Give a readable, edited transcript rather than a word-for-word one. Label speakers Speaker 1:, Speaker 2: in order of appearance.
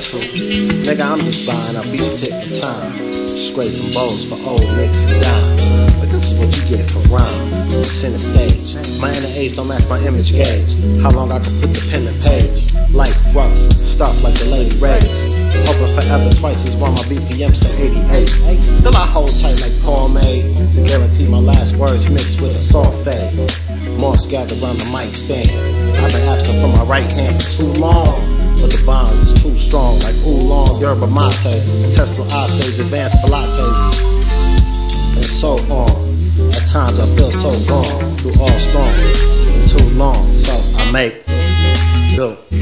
Speaker 1: to. Nigga, I'm just buying up beats ticking time, scraping bowls for old nicks and dimes. But this is what you get for rhyme. Center stage. My inner age don't match my image gauge. How long I can put the pen to page. Life rough, stuff like the Lady Rays. Hoping forever twice as one, my BPMs to 88. Still I hold tight like Paul May to guarantee my last words mixed with a soft fade. Moss gathered around the mic stand. I've been absent from my right hand for too long, but the bonds is too strong like oolong, yerba mate, ancestral ashes, advanced pilates, and so on. At times I feel so gone through all storms and too long, so I make do.